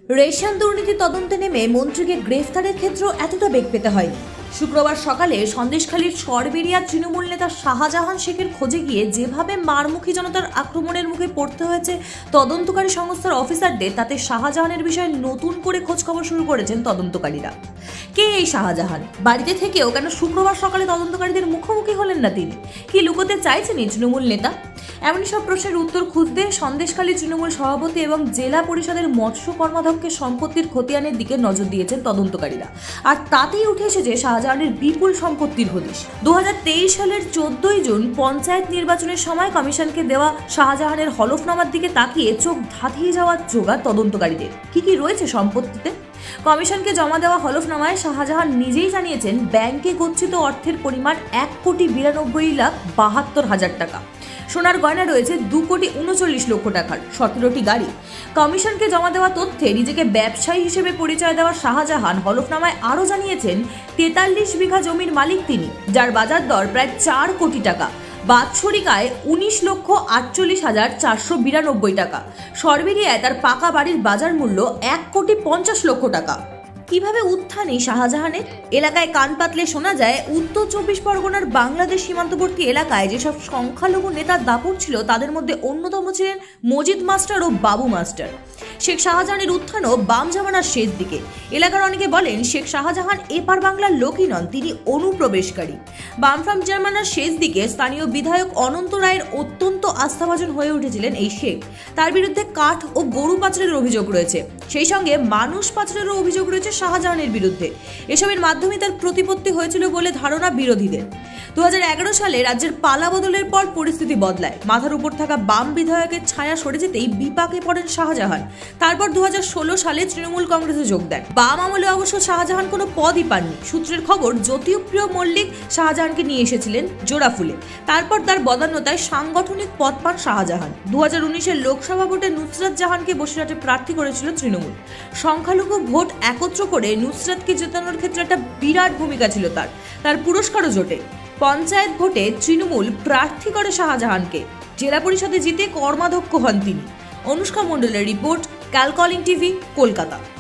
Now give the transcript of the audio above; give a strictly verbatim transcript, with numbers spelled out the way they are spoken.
Ration দুর্নীতি তদন্তে নেমে মন্ত্রীকে গ্রেফতারের ক্ষেত্রে এতটা বেগ পেতে হয়নি। শুক্রবার সকালে সন্দেশখালীর সরবেরিয়া তৃণমূল নেতা শাহজাহান শেখের খোঁজে গিয়ে যেভাবে মারমুখী জনতার আক্রমণের মুখে পড়তে হয়েছে তদন্তকারী সংস্থার অফিসারদের, তাতে শাহজাহানের বিষয়ে নতুন করে খোঁজ খবর শুরু করেছেন তদন্তকারীরা। কে এই শাহজাহান? বাড়িতে থেকেও কেন শুক্রবার সকালে তদন্তকারীদের মুখোমুখি হলেন না তিনি? কি লুকোতে চাইছেন এই তৃণমূল নেতা? এমনই সব প্রশ্নের উত্তর খুঁজতে সন্দেশখালী তৃণমূল সভাপতি এবং জেলা পরিষদের মৎস্য কর্মাধ্যক্ষের সম্পত্তির খতিয়ানের দিকে নজর দিয়েছেন তদন্তকারীরা। আর তাতেই উঠে এসেছে শাহজাহানের বিপুল সম্পত্তির হদিশ। দু হাজার তেইশ সালের চোদ্দই জুন পঞ্চায়েত নির্বাচনের সময় কমিশনকে দেওয়া শাহজাহানের হলফনামার দিকে তাকিয়ে চোখ ধাঁধিয়ে যাওয়ার জোগাড় তদন্তকারীদের। কি কি রয়েছে সম্পত্তিতে? কমিশনকে জমা দেওয়া হলফনামায় শাহজাহান নিজেই জানিয়েছেন ব্যাংকে গচ্ছিত অর্থের পরিমাণ এক কোটি বিরানব্বই লাখ বাহাত্তর হাজার টাকা। সোনার গয়না রয়েছে দু কোটি উনচল্লিশ লক্ষ টাকার, সতেরোটি গাড়ি। কমিশনকে জমা দেওয়া তথ্যে নিজেকে ব্যবসায়ী হিসেবে পরিচয় দেওয়া শাহজাহান হলফনামায় আরও জানিয়েছেন তেতাল্লিশ বিঘা জমির মালিক তিনি, যার বাজার দর প্রায় চার কোটি টাকা। বাৎসরিক আয় উনিশ লক্ষ আটচল্লিশ হাজার চারশো বিরানব্বই টাকা। সরবেরিয়ায় তার পাকা বাড়ির বাজার মূল্য এক কোটি পঞ্চাশ লক্ষ টাকা। কিভাবে উত্থান এই শাহজাহানের? এলাকায় কান পাতলে শোনা যায় উত্তর চব্বিশ পরগনার বাংলাদেশ সীমান্তবর্তী এলাকায় যেসব সংখ্যালঘু নেতার দাপট ছিল তাদের মধ্যে অন্যতম ছিলেন মজিদ মাস্টার ও বাবু মাস্টার। শেখ শাহজাহানের উত্থানও বাম জামানার শেষ দিকে। এলাকার অনেকে বলেন শেখ শাহজাহান এপার বাংলার লোকই নন, তিনি অনুপ্রবেশকারী। বামফ্রন্ট জামানার শেষ দিকে স্থানীয় বিধায়ক অনন্ত রায়ের অত্যন্ত আস্থাভাজন হয়ে উঠেছিলেন এই শেখ। তার বিরুদ্ধে কাঠ ও গরু পাচারের অভিযোগ রয়েছে, সেই সঙ্গে মানুষ পাচারেরও অভিযোগ রয়েছে শাহজাহানের বিরুদ্ধে। এসবের মাধ্যমে তার প্রতিপত্তি হয়েছিল বলে ধারণা বিরোধীদের। দু হাজার এগারো সালে রাজ্যের পালা বদলের পর পরিস্থিতি বদলায়। মাথার উপর থাকা বাম বিধায়কের ছায়া সরে যেতেই বিপাকে পড়েন শাহজাহান। তারপর দু হাজার ষোলো সালে তৃণমূল কংগ্রেসে যোগ দেন। বাম আমলে অবশ্য শাহজাহান কোনো পদই পাননি। সূত্রের খবর, জ্যোতিপ্রিয় মল্লিক শাহজাহানকে নিয়ে এসেছিলেন জোড়াফুলে। তারপর তার বদান্যতায় সাংগঠনিক পদ পান শাহজাহান। দু হাজার উনিশের লোকসভা ভোটে নুসরাত জাহানকে বসিরহাটে প্রার্থী করেছিল তৃণমূল। সংখ্যালঘু ভোট একত্র করে নুসরাতকে জেতানোর ক্ষেত্রে একটা বিরাট ভূমিকা ছিল তার। তার পুরস্কারও জোটে। পঞ্চায়েত ভোটে তৃণমূল প্রার্থী করে শাহজাহানকে। জেলা পরিষদে জিতে কর্মাধ্যক্ষ হন তিনি। অনুষ্কা মণ্ডলের রিপোর্ট, ক্যালকলিং টিভি, কলকাতা।